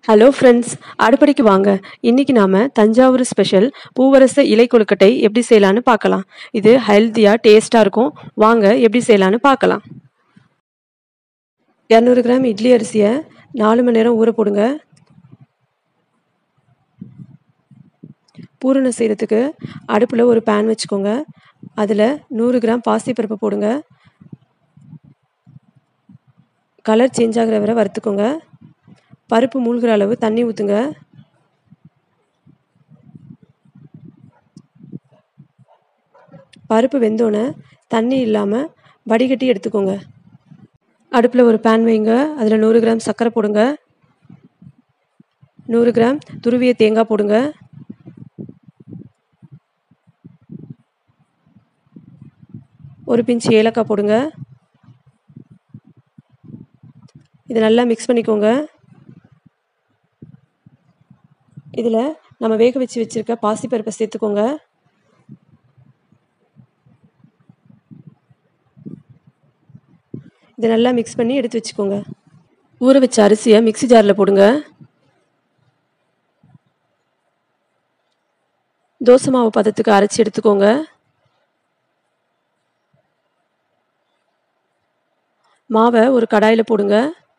Hello friends, அடுப்படிக்கு வாங்க. இன்னைக்கு நாம தஞ்சாவூர் ஸ்பெஷல் பூவரச இலை கொழுக்கட்டை எப்படி செய்யலான்னு பார்க்கலாம். இது ஹெல்த்தியா டேஸ்டா இருக்கும். வாங்க எப்படி செய்யலான்னு பார்க்கலாம். 200 கிராம் இட்லி அரிசியை 4 மணி நேரம் ஊற போடுங்க. பூரணம் செய்கிறதுக்கு அடுப்பில் ஒரு பேன் வச்சுக்கோங்க. அதில் 100 கிராம் பாசிப்பருப்பு போடுங்க. கலர் சேஞ்ச் ஆகிற வரை வறுத்துக்கோங்க. பருப்பு மூழ்கிற அளவு தண்ணி ஊற்றுங்க. பருப்பு வெந்தோன்னே தண்ணி இல்லாமல் வடிகட்டி எடுத்துக்கோங்க. அடுப்பில் ஒரு பேன் வைங்க. அதில் 100 கிராம் சர்க்கரை போடுங்க. 100 கிராம் துருவிய தேங்காய் போடுங்க. ஒரு பிஞ்ச் ஏலக்காய் போடுங்க. இதை நல்லா மிக்ஸ் பண்ணிக்கோங்க. இதில் நம்ம வேக வச்சுருக்க பாசிப்பருப்பை சேர்த்துக்கோங்க. இதை நல்லா மிக்ஸ் பண்ணி எடுத்து வச்சுக்கோங்க. ஊற வச்ச அரிசியை மிக்ஸி ஜாரில் போடுங்க. தோசை மாவு பதத்துக்கு அரைச்சி எடுத்துக்கோங்க. மாவை ஒரு கடாயில் போடுங்க.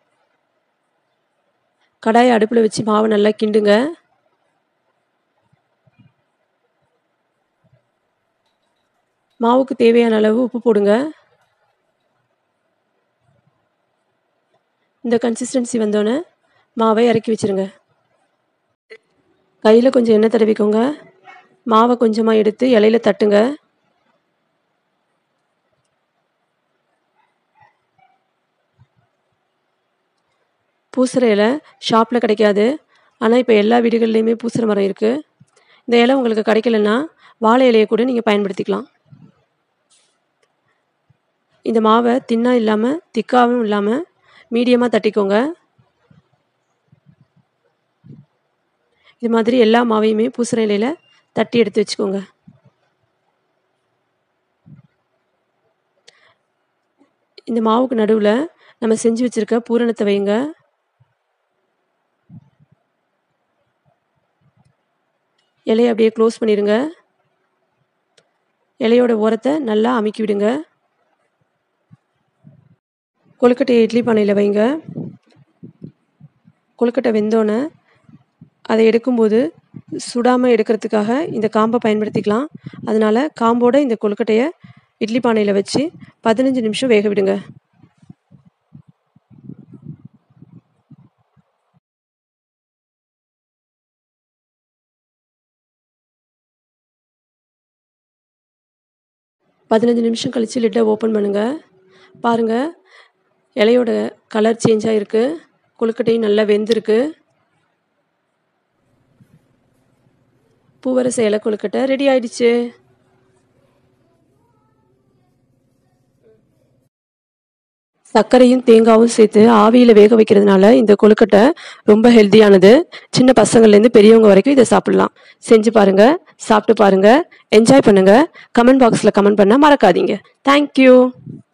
கடாயை அடுப்பில் வச்சு மாவை நல்லா கிண்டுங்க. மாவுக்கு தேவையான அளவு உப்பு போடுங்க. இந்த கன்சிஸ்டன்சி வந்தோடனே மாவை இறக்கி வச்சுருங்க. கையில் கொஞ்சம் எண்ணெய் தடவிக்கோங்க. மாவை கொஞ்சமாக எடுத்து இலையில தட்டுங்க. பூசற இலை ஷாப்பில் கிடைக்காது. ஆனால் இப்போ எல்லா வீடுகள்லையுமே பூசற மரம் இருக்குது. இந்த இலை உங்களுக்கு கிடைக்கலன்னா வாழை இலையை கூட நீங்கள் பயன்படுத்திக்கலாம். இந்த மாவை தின்னா இல்லாமல் திக்காகவும் இல்லாமல் மீடியமாக தட்டிக்கோங்க. இது மாதிரி எல்லா மாவையுமே பூசற இலையில் தட்டி எடுத்து வச்சுக்கோங்க. இந்த மாவுக்கு நடுவில் நம்ம செஞ்சு வச்சுருக்க பூரணத்தை வைங்க. இலையை அப்படியே க்ளோஸ் பண்ணிடுங்க. இலையோட ஓரத்தை நல்லா அமுக்கி விடுங்க. கொழுக்கட்டையை இட்லி பானையில் வைங்க. கொழுக்கட்டை வெந்தோன்னே அதை எடுக்கும்போது சுடாமல் எடுக்கிறதுக்காக இந்த காம்பை பயன்படுத்திக்கலாம். அதனால் காம்போடு இந்த கொழுக்கட்டையை இட்லி பானையில் வச்சு 15 நிமிஷம் வேக விடுங்க. பதினஞ்சு நிமிஷம் கழித்து லிட்டை ஓப்பன் பண்ணுங்கள். பாருங்கள், இலையோட கலர் சேஞ்ச் ஆகிருக்கு. கொழுக்கட்டையும் நல்லா வெந்திருக்கு. பூவரச இலை கொழுக்கட்டை ரெடி ஆயிடுச்சு. சர்க்கரையும் தேங்காயும் சேர்த்து ஆவியில் வேக வைக்கிறதுனால இந்த கொழுக்கட்டை ரொம்ப ஹெல்த்தியானது. சின்ன பசங்கள்லேருந்து பெரியவங்க வரைக்கும் இதை சாப்பிடலாம். செஞ்சு பாருங்கள், சாப்பிட்டு பாருங்கள், என்ஜாய் பண்ணுங்கள். கமெண்ட் பாக்ஸில் கமெண்ட் பண்ண மறக்காதீங்க. தேங்க்யூ.